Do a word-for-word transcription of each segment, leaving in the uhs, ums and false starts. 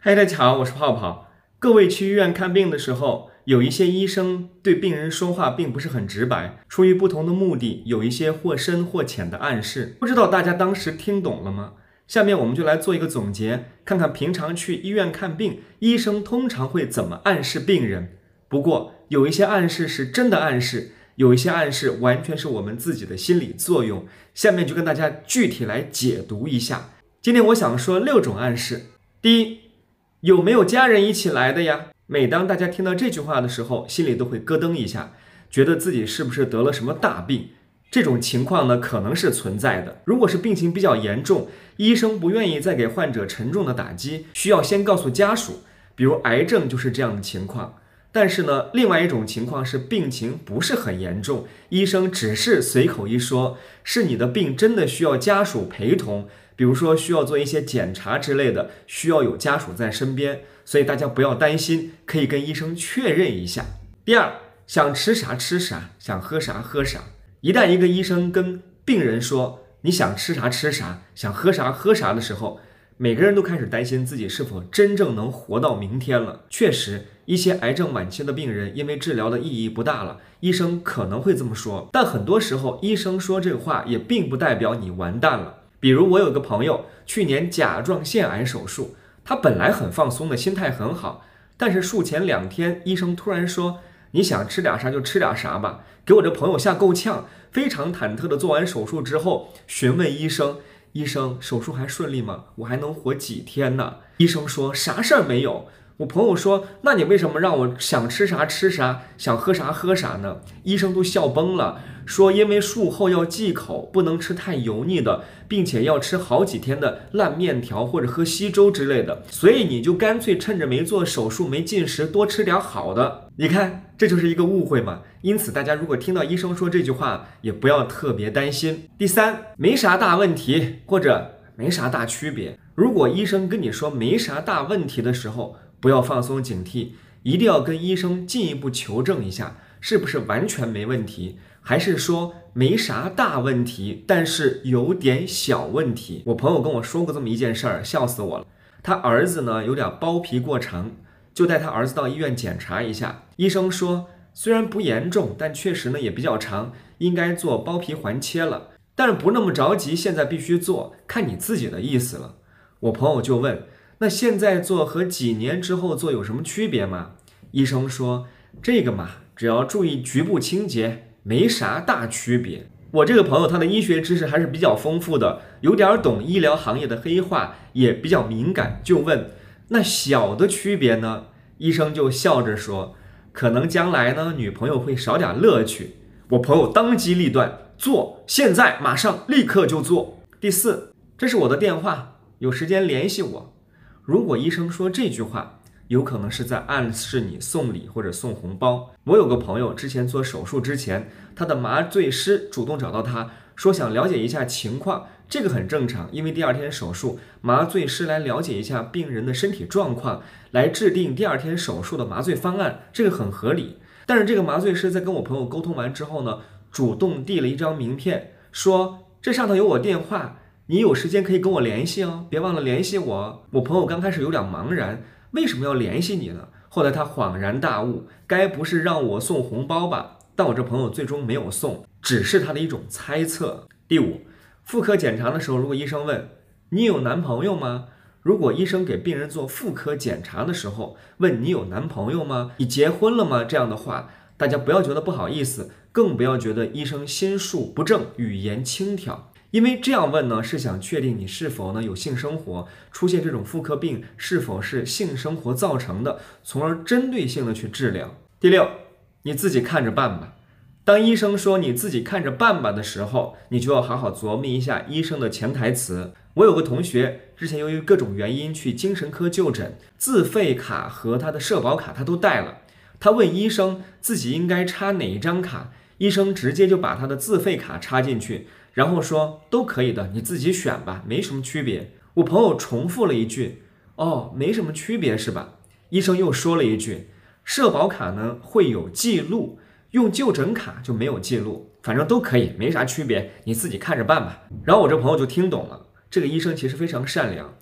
嗨，大家好，我是泡泡。各位去医院看病的时候，有一些医生对病人说话并不是很直白，出于不同的目的，有一些或深或浅的暗示。不知道大家当时听懂了吗？下面我们就来做一个总结，看看平常去医院看病，医生通常会怎么暗示病人。不过，有一些暗示是真的暗示，有一些暗示完全是我们自己的心理作用。下面就跟大家具体来解读一下。今天我想说六种暗示。第一，有没有家人一起来的呀？每当大家听到这句话的时候，心里都会咯噔一下，觉得自己是不是得了什么大病？这种情况呢，可能是存在的。如果是病情比较严重，医生不愿意再给患者沉重的打击，需要先告诉家属，比如癌症就是这样的情况。但是呢，另外一种情况是病情不是很严重，医生只是随口一说，是你的病真的需要家属陪同，比如说需要做一些检查之类的，需要有家属在身边，所以大家不要担心，可以跟医生确认一下。第二，想吃啥吃啥，想喝啥喝啥。一旦一个医生跟病人说你想吃啥吃啥，想喝啥喝啥的时候，每个人都开始担心自己是否真正能活到明天了。确实，一些癌症晚期的病人因为治疗的意义不大了，医生可能会这么说，但很多时候医生说这个话也并不代表你完蛋了。比如我有个朋友去年甲状腺癌手术，他本来很放松的，心态很好，但是术前两天医生突然说你想吃点啥就吃点啥吧，给我这朋友吓够呛，非常忐忑的做完手术之后询问医生，医生手术还顺利吗？我还能活几天呢？医生说啥事儿没有。我朋友说那你为什么让我想吃啥吃啥，想喝啥喝啥呢？医生都笑崩了，说因为术后要忌口，不能吃太油腻的，并且要吃好几天的烂面条或者喝稀粥之类的，所以你就干脆趁着没做手术没进食多吃点好的。你看这就是一个误会嘛。因此大家如果听到医生说这句话也不要特别担心。第三，没啥大问题或者没啥大区别。如果医生跟你说没啥大问题的时候，不要放松警惕，一定要跟医生进一步求证一下，是不是完全没问题，还是说没啥大问题，但是有点小问题。我朋友跟我说过这么一件事儿，笑死我了。他儿子呢有点包皮过长，就带他儿子到医院检查一下。医生说虽然不严重，但确实呢也比较长，应该做包皮环切了，但是不那么着急，现在必须做，看你自己的意思了。我朋友就问，那现在做和几年之后做有什么区别吗？医生说这个嘛，只要注意局部清洁，没啥大区别。我这个朋友他的医学知识还是比较丰富的，有点懂医疗行业的黑话，也比较敏感，就问那小的区别呢？医生就笑着说可能将来呢女朋友会少点乐趣。我朋友当机立断，做，现在马上立刻就做。第四，这是我的电话，有时间联系我。如果医生说这句话，有可能是在暗示你送礼或者送红包。我有个朋友之前做手术之前，他的麻醉师主动找到他，说想了解一下情况，这个很正常，因为第二天手术，麻醉师来了解一下病人的身体状况，来制定第二天手术的麻醉方案，这个很合理。但是这个麻醉师在跟我朋友沟通完之后呢，主动递了一张名片，说这上头有我电话，你有时间可以跟我联系哦，别忘了联系我。我朋友刚开始有点茫然，为什么要联系你呢？后来他恍然大悟，该不是让我送红包吧？但我这朋友最终没有送，只是他的一种猜测。第五，妇科检查的时候，如果医生问你有男朋友吗？如果医生给病人做妇科检查的时候问你有男朋友吗？你结婚了吗？这样的话，大家不要觉得不好意思，更不要觉得医生心术不正，语言轻佻。因为这样问呢，是想确定你是否呢有性生活，出现这种妇科病是否是性生活造成的，从而针对性的去治疗。第六，你自己看着办吧。当医生说你自己看着办吧的时候，你就要好好琢磨一下医生的潜台词。我有个同学之前由于各种原因去精神科就诊，自费卡和他的社保卡他都带了，他问医生自己应该插哪一张卡，医生直接就把他的自费卡插进去，然后说都可以的，你自己选吧，没什么区别。我朋友重复了一句哦，没什么区别是吧？医生又说了一句社保卡呢会有记录，用就诊卡就没有记录，反正都可以，没啥区别，你自己看着办吧。然后我这朋友就听懂了，这个医生其实非常善良。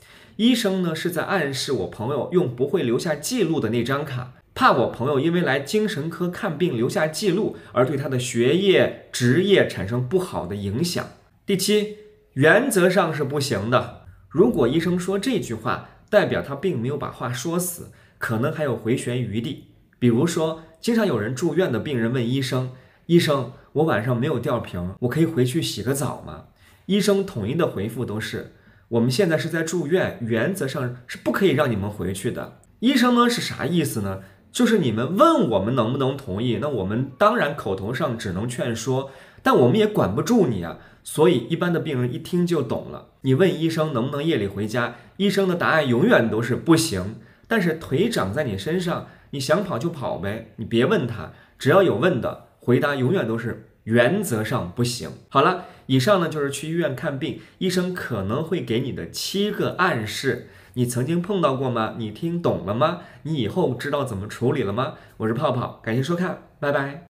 医生呢是在暗示我朋友用不会留下记录的那张卡，怕我朋友因为来精神科看病留下记录而对他的学业、职业产生不好的影响。第七，原则上是不行的。如果医生说这句话，代表他并没有把话说死，可能还有回旋余地。比如说，经常有人住院的病人问医生：医生，我晚上没有吊瓶，我可以回去洗个澡吗？医生统一的回复都是：我们现在是在住院，原则上是不可以让你们回去的。医生呢是啥意思呢？就是你们问我们能不能同意，那我们当然口头上只能劝说，但我们也管不住你啊。所以一般的病人一听就懂了。你问医生能不能夜里回家，医生的答案永远都是不行。但是腿长在你身上，你想跑就跑呗，你别问他，只要有问的，回答永远都是原则上不行。好了，以上呢就是去医院看病，医生可能会给你的七个暗示。你曾经碰到过吗？你听懂了吗？你以后知道怎么处理了吗？我是泡泡，感谢收看，拜拜。